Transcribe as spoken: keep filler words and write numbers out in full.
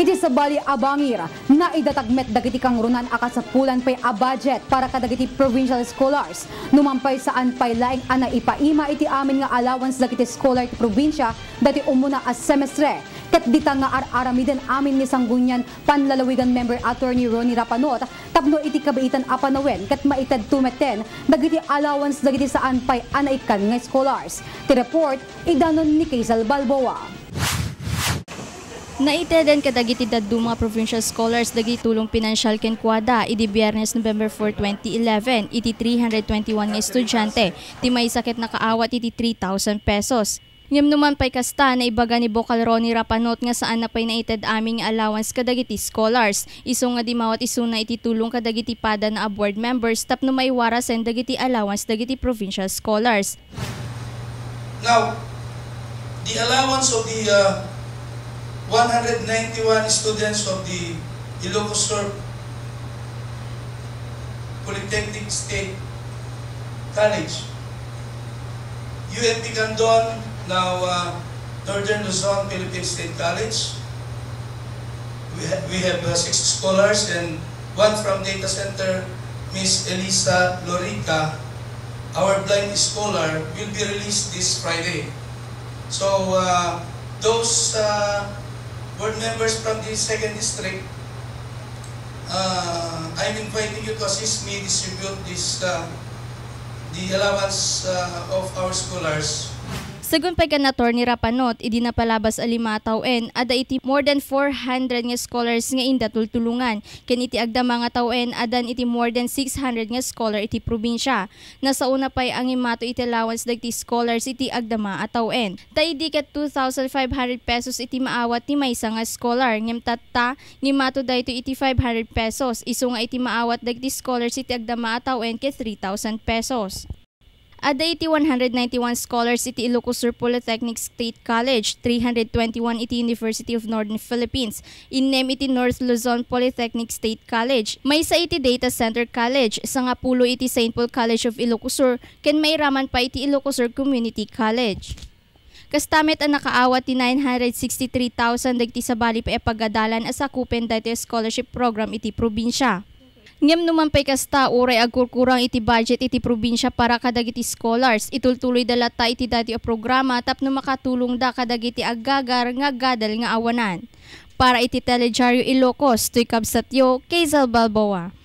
Iti sabali a bangir na idatagmet dagiti kang runan akat sa pulan pay a budget para kadagiti provincial scholars. Numampay saan pay laing ana ipaima iti amin nga allowance dagiti scholar ti probinsya dati umuna a semestre. Ket dita nga ar-aramiden amin ni Sanggunyan panlalawigan member attorney Ronnie Rapanot tapno iti kabaitan a panawen ket maited tumeten dagiti allowance dagiti saan pay anaikan nga scholars. Ti report idanon ni Kaisal Balboa. Naitedan kadagiti daddu mga provincial scholars dagiti tulong pinansyal ken kuada idi Biyernes November four, twenty eleven iti three hundred twenty-one nga estudyante ti may sakit na kaawat iti three thousand pesos. Ngem numan pay kasta na ibaga ni Bokal Ronnie Rapanot nga saan na pay naited aming allowance kadagiti scholars. Isu nga di mawat isuna iti tulong kadagiti pada na board members tapno maiwarasen dagiti allowance dagiti provincial scholars. Now, the allowance of the uh, one hundred ninety-one students of the Ilocos Sur Polytechnic State College, U N P Candon, now uh, Northern Luzon Philippine State College. We, ha we have uh, six scholars and one from data center, Miss Elisa Lorica. Our blind scholar will be released this Friday. So uh, those uh, board members from the second district, uh, I'm inviting you to assist me distribute this uh, the allowance uh, of our scholars. Sagun pay kan attorney Rapanot, idi napalabas a lima tawen ada iti more than four hundred nga scholars nga inda tultulungan. Ken iti agdama nga tawen adan iti more than six hundred nga scholar iti probinsya. Nasa una pay ang imato iti allowance dagiti scholars iti agdama a tawen. Ta idi ket two thousand five hundred pesos iti maawat ti maysa nga scholar. Ngem tatta ngimato dayto iti five hundred pesos. Isu nga iti maawat dagiti scholars iti agdama a tawen ket three thousand pesos. Ada iti one hundred ninety-one scholars iti Ilocos Sur Polytechnic State College, three hundred twenty-one iti University of Northern Philippines, innem iti North Luzon Polytechnic State College, may sa iti Data Center College, sangapulo iti Saint Paul College of Ilocos Sur, ken may raman pa iti Ilocos Sur Community College. Kastamet ang nakaawat ti nine hundred sixty-three thousand dagiti sabali pa epagadalan as sakupen dati scholarship program iti probinsya. Ngem numan pay kasta uray agkurkurang iti budget iti probinsya para kadagiti scholars. Itultuloy dalata iti dati o programa tapno makatulong da kadagiti aggagar nga gadal nga awanan. Para iti Teledyaryo Ilocos, tuy kabsatyo, Kaisal Balboa.